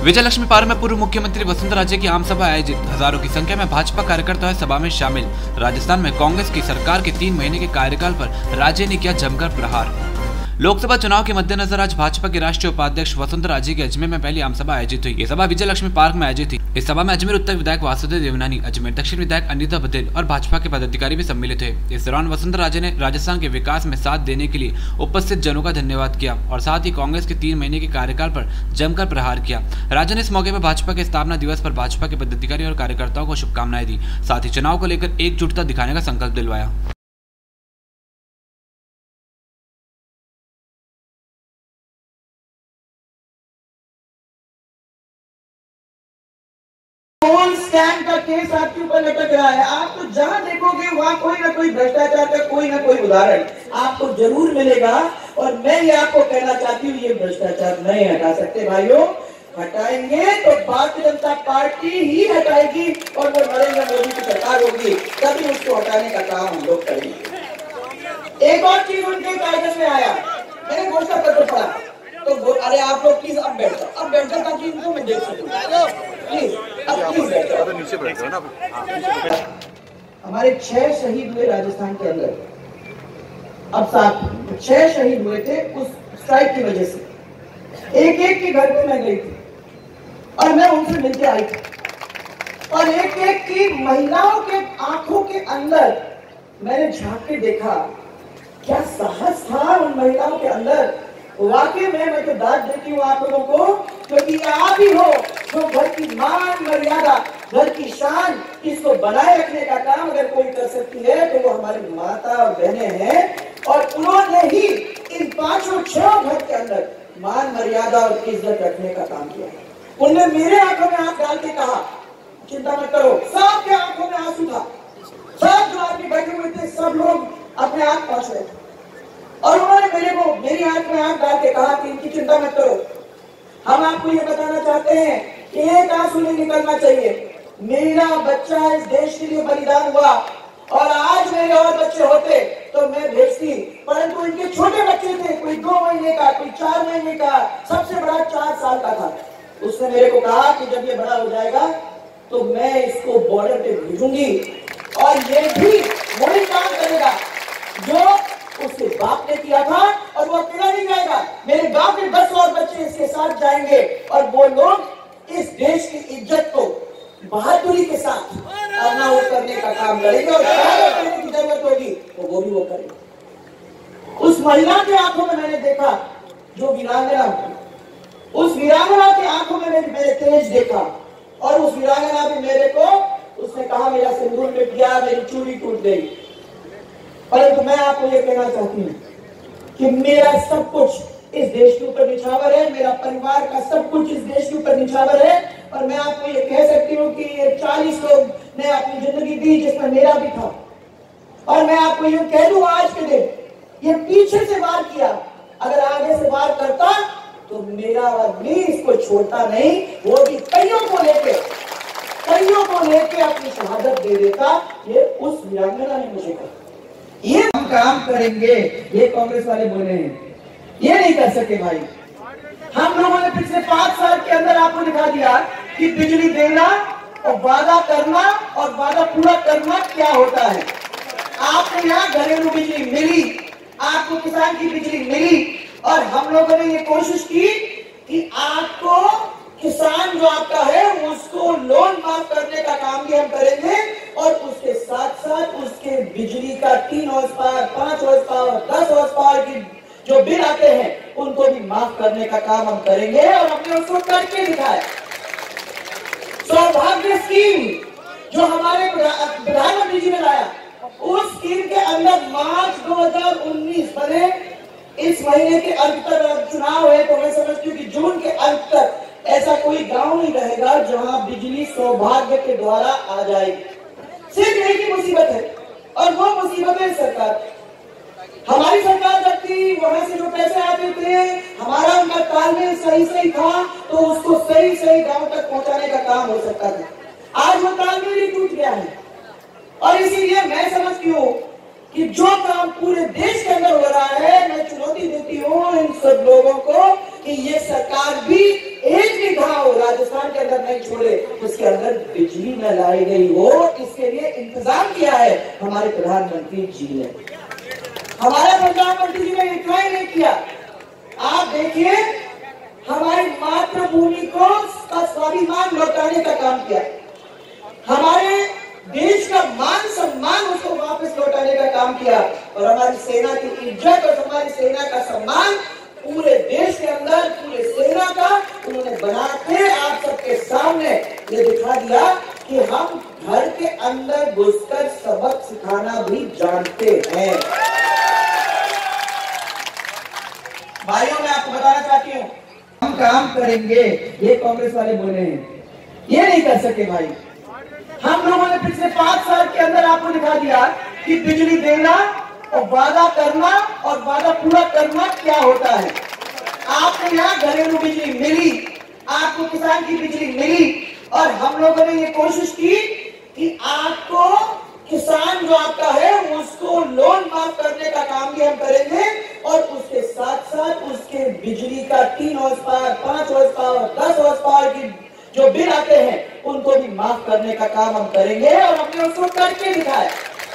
Vijayalakshmi park में पूर्व मुख्यमंत्री वसुंधरा राजे की आम सभा आयोजित। हजारों की संख्या में भाजपा कार्यकर्ता सभा में शामिल। राजस्थान में कांग्रेस की सरकार के 3 महीने के कार्यकाल पर राजे ने किया जमकर प्रहार। लोकसभा चुनाव के मद्देनजर आज भाजपा के राष्ट्रीय उपाध्यक्ष वसुंधरा राजे की अजमेर में पहली आम सभा आयोजित हुई। ये सभा विजयलक्ष्मी पार्क में आयोजित थी। इस सभा में अजमेर उत्तर विधायक वासुदेव देवनानी, अजमेर दक्षिण विधायक अनिता पटेल और भाजपा के पदाधिकारी भी सम्मिलित हुए। इस दौरान वसुंधरा राजे ने राजस्थान के विकास में साथ देने के लिए उपस्थित जनों का धन्यवाद किया और साथ ही कांग्रेस के 3 महीने के कार्यकाल पर जमकर प्रहार किया। राजे ने इस मौके पर भाजपा के स्थापना दिवस पर भाजपा के पदाधिकारी और कार्यकर्ताओं को शुभकामनाएं दी। साथ ही चुनाव को लेकर एकजुटता दिखाने का संकल्प दिलवाया। स्कैम का केस आपके ऊपर लटक रहा है। आप तो जहां देखोगे वहां कोई ना कोई भ्रष्टाचार का कोई ना कोई उदाहरण आपको जरूर मिलेगा। और मैं ये आपको कहना चाहती हूँ, ये भ्रष्टाचार नहीं हटा सकते भाइयों। हटाएंगे तो भारतीय जनता पार्टी ही हटाएगी और वो नरेंद्र मोदी की सरकार होगी, तभी उसको हटाने का काम हम लोग करेंगे। एक और चीज उनके कागज में आया, मैंने घोषणा पत्र पढ़ा तो अरे आप लोग प्लीज अब बैठ जाओ, अब बैठ जाओ ताकि इनको मैं देख सकूं। प्लीज अब प्लीज बैठ जाओ। नीचे बैठ जाओ ना। हमारे 6 शहीद हुए राजस्थान के अंदर। अब 6 शहीद हुए थे उस स्ट्राइक की वजह से। एक एक के घर पे मैं गई थी और मैं उनसे मिलके आई थी और एक एक की महिलाओं के आंखों के अंदर मैंने झांक के देखा, क्या साहस था उन महिलाओं के अंदर। वाकई में मैं तो दाद देती हूँ आप लोगों को, क्योंकि आप ही हो जो घर की मान मर्यादा, घर की शान, इसको बनाए रखने का काम अगर कोई कर सकती है तो वो हमारी माता और बहनें हैं। और उन्होंने ही इन 5-6 घर के अंदर मान मर्यादा और इज्जत रखने का काम किया। उनने मेरे आंखों में आंख डाल के कहा, चिंता मत करो। सबके आंखों में आंसू था, सब जो आदमी बैठे हुए थे सब लोग अपने आंख पहुंच रहे थे और उन्होंने मेरी आंख में आंख डाल के कहा कि इनकी चिंता मत करो। हम आपको ये बताना चाहते हैं कि एक आंसू नहीं निकलना चाहिए। मेरा बच्चा इस देश के लिए बलिदान हुआ और आज मेरे और बच्चे होते तो मैं भेजती, परंतु इनके छोटे बच्चे थे, कोई 2 महीने का, कोई 4 महीने का, सबसे बड़ा 4 साल का था। उसने मेरे को कहा कि जब ये बड़ा हो जाएगा तो मैं इसको बॉर्डर पे भेजूंगी और ये भी वही काम करेगा जो उसके बाप ने किया था और वो अकेला नहीं जाएगा। मेरे गांव के 10 और बच्चे इसके साथ जाएंगे और वो लोग इस देश की इज्जत को बहादुरी के साथ अपना वो करने का काम करेंगे और करने की जरूरत होगी तो वो भी वो करेंगे। उस महिला के आंखों में मैंने देखा जो वीरांगना, उस वीरांगना की आंखों में मैंने तेज देखा और उस वीरांगना भी मेरे को, उसने कहा मेरा सिंदूर मिट गया, मेरी चूड़ी टूट गई। परंतु मैं आपको ये कहना चाहती हूँ कि मेरा सब कुछ इस देश के ऊपर निछावर है, मेरा परिवार का सब कुछ इस देश के ऊपर निछावर है। और मैं आपको ये कह सकती हूँ कि ये 40 लोग ने अपनी जिंदगी दी जिसमें मेरा भी था। और मैं आपको ये कह दूं आज के दिन, ये पीछे से वार किया, अगर आगे से वार करता तो मेरा आदमी इसको छोड़ता नहीं, वो भी कईयों को लेके अपनी शहादत दे देता। ये उस वीरांगना ने मुझे कहा ये हम काम करेंगे, ये कांग्रेस वाले बोले हैं, ये नहीं कर सके भाई। हम लोगों ने पिछले 5 साल के अंदर आपको दिखा दिया कि बिजली देना और वादा करना और वादा पूरा करना क्या होता है। आपको यहाँ घरेलू बिजली मिली, आपको किसान की बिजली मिली और हम लोगों ने ये कोशिश की कि आपको किसान जो आपका है उसको लोन माफ करने का काम भी हम करेंगे और उसके साथ साथ उसके बिजली का 3 horse power, 5 horse power, 10 horse power की जो बिल आते हैं उनको भी माफ करने का काम हम करेंगे और हमने उसको करके दिखाया। सौभाग्य स्कीम जो हमारे प्रधानमंत्री जी ने लाया, उस स्कीम के अंदर मार्च 2019 बने, इस महीने के अंत तक चुनाव है तो मैं समझती हूँ कि जून के अंत तक ऐसा कोई गांव नहीं रहेगा जहां बिजली सौभाग्य के द्वारा आ जाएगी। सिर्फ यही की मुसीबत है और वो मुसीबत है सरकार। हमारी सरकार जब थी वहां से जो पैसे आते थे, हमारा उनका तालमेल सही था तो उसको सही गांव तक पहुंचाने का काम हो सकता था। आज वो तालमेल ही टूट गया है और इसीलिए मैं समझती हूँ कि जो काम पूरे देश के अंदर हो रहा है, मैं चुनौती देती हूँ इन सब लोगों को कि ये सरकार भी एक भी गांव राजस्थान के अंदर नहीं छोड़े उसके अंदर बिजली न लाई गई हो, इसके लिए इंतजाम किया है हमारे प्रधानमंत्री जी ने। हमारे प्रधानमंत्री जी ने इतना ही नहीं किया, आप देखिए हमारी मातृभूमि को स्वाभिमान लौटाने का काम किया, हमारे देश का मान सम्मान उसको वापस लौटाने का काम किया, और हमारी सेना की इज्जत और हमारी सेना का सम्मान पूरे देश के अंदर पूरे सेना का उन्होंने बना के आप सबके सामने ये दिखा दिया कि हम घर के अंदर घुसकर सबक सिखाना भी जानते हैं। भाइयों, मैं आपको बताना चाहती हूँ, हम काम करेंगे, ये कांग्रेस वाले बोले हैं, ये नहीं कर सके भाई। हम लोगों ने पिछले 5 साल के अंदर आपको दिखा दिया कि बिजली देना और वादा करना और वादा पूरा करना क्या होता है। आपको यहाँ घरेलू बिजली मिली, आपको किसान की बिजली मिली, और हम लोगों ने ये कोशिश की कि आपको किसान जो आपका है उसको लोन माफ करने का काम भी हम करेंगे, और उसके साथ साथ उसके बिजली का 3 horse power, 5 horse power, 10 horse power की जो बिल आते हैं उनको भी माफ करने का काम हम करेंगे, और हमने उसको करके दिखाया।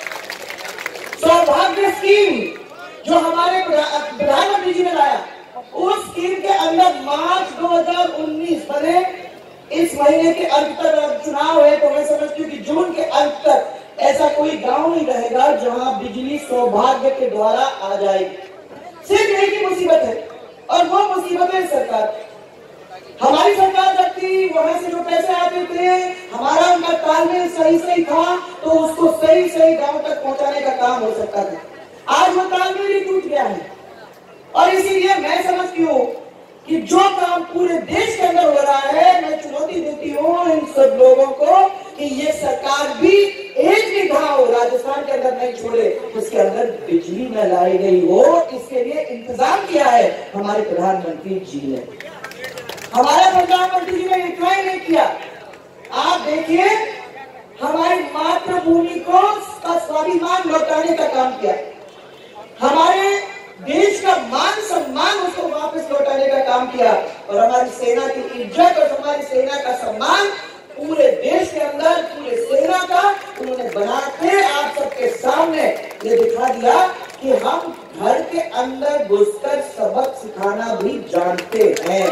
सौभाग्य स्कीम जो हमारे प्रधानमंत्री जी ने लाया, उस स्कीम के अंदर मार्च 2019 बने, इस महीने के अंत तक चुनाव है, तो मैं समझती हूँ कि जून के अंत तक ऐसा कोई गांव नहीं रहेगा जहां बिजली सौभाग्य के द्वारा आ जाएगी। सिर्फ यही की मुसीबत है, और वो मुसीबत है सरकार। हमारी सरकार जब थी, वहां से जो पैसे आते थे, हमारा उनका तालमेल सही था, तो उसको सही गांव तक पहुंचाने का काम हो सकता था। आज वो तालमेल ही टूट गया है, और इसीलिए मैं समझती हूँ कि जो काम पूरे देश के अंदर हो रहा है, मैं चुनौती देती हूँ इन सब लोगों को कि ये सरकार भी एक भी गांव राजस्थान के अंदर नहीं छोड़े उसके अंदर बिजली न लाई गई हो, इसके लिए इंतजाम किया है हमारे प्रधानमंत्री जी ने। हमारे प्रधानमंत्री जी ने इतना ही नहीं किया, आप देखिए हमारी मातृभूमि को स्वाभिमान लौटाने का काम किया, हमारे देश का मान सम्मान उसको वापस लौटाने का काम किया, और हमारी सेना की इज्जत और हमारी सेना का सम्मान पूरे देश के अंदर पूरे सेना का उन्होंने बना के आप सबके सामने ये दिखा दिया कि हम घर के अंदर घुसकर सबक सिखाना भी जानते हैं।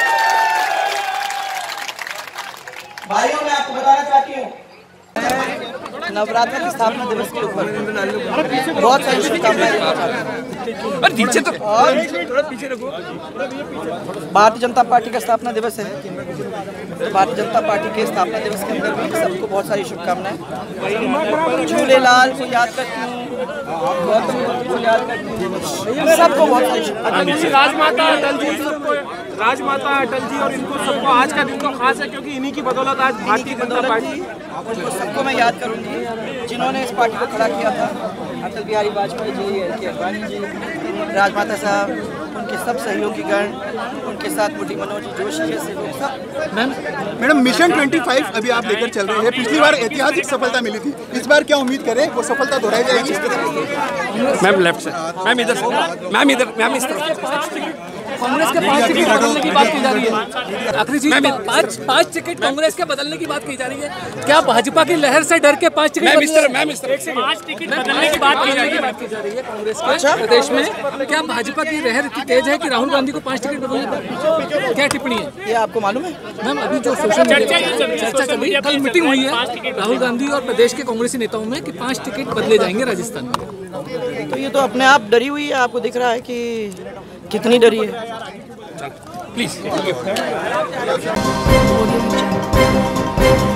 भाइयों, मैं आपको बताना चाहती हूँ, नवरात्र के स्थापना दिवस के ऊपर बहुत सारी शुभकामनाएं देना चाहते हैं। भारतीय जनता पार्टी का स्थापना दिवस है, तो भारतीय जनता पार्टी के स्थापना दिवस के अंदर भी सबको बहुत सारी शुभकामनाएं। झूलेलाल को याद करती हूँ, गौतम बुद्ध को याद करती हूँ, सबको बहुत सारी शुभकामनाएं। राजमाता अटल जी और इनको सबको आज का दिन तो खास है, क्योंकि इन्हीं की बदौलत आज भारतीय जनता पार्टी, उनको सबको मैं याद करूंगी जिन्होंने इस पार्टी को खड़ा किया था। अटल बिहारी वाजपेयी जी, एल.के. अडवाणी जी, राजमाता साहब, उनके सब सहयोगी गण, उनके साथ मुटी मनोज जोशी जैसे लोग सब। मैडम, मिशन 25 अभी आप लेकर चल रहे हैं, पिछली बार ऐतिहासिक सफलता मिली थी, इस बार क्या उम्मीद करें वो सफलता दोहराई जाएगी? मैम लेफ्ट से, मैम इधर, मैम इस तरफ। कांग्रेस के 5 टिकट बदलने की बात की जा रही है। आखिरी चीज, 5 टिकट कांग्रेस के बदलने की बात की जा रही है। क्या भाजपा की लहर से डर के 5 टिकट 5 टिकट बदलने की बात की जा रही है कांग्रेस के प्रदेश में? क्या भाजपा की लहर इतनी तेज है कि राहुल गांधी को 5 टिकट बदलने? क्या टिप्पणी है, ये आपको मालूम है? मैम अभी जो सोशल मीडिया चर्चा चल रही है, कल मीटिंग हुई है राहुल गांधी और प्रदेश के कांग्रेसी नेताओं में कि 5 टिकट बदले जाएंगे राजस्थान में। तो ये तो अपने आप डरी हुई है, आपको दिख रहा है कि कितनी डरी है। प्लीज।